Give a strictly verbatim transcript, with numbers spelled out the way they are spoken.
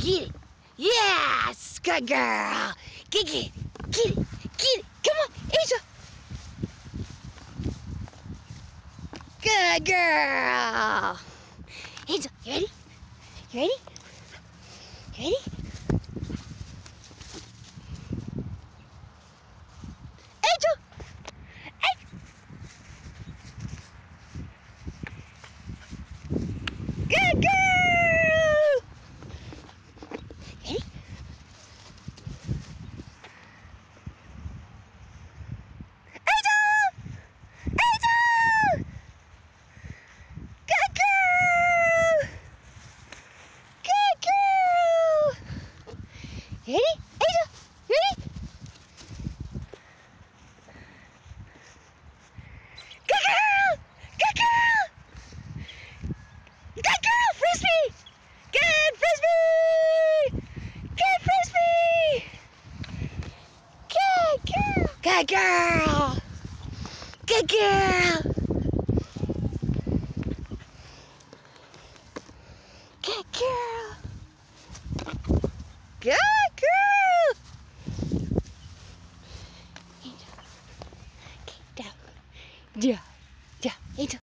Get it. Yes, good girl. Get it. Get it. Get it. Come on, Angel. Good girl. Angel, you ready? You ready? You ready? Angel. Angel. Good girl. Ready? Angel. Angel. Good girl. Good girl. Ready? Angel, ready? Good girl. Good girl. Good girl. Frisbee. Good frisbee. Good frisbee. Good girl. Good girl. Good girl. Good girl. Good girl. Angel. Okay, down. Yeah. Yeah. Angel.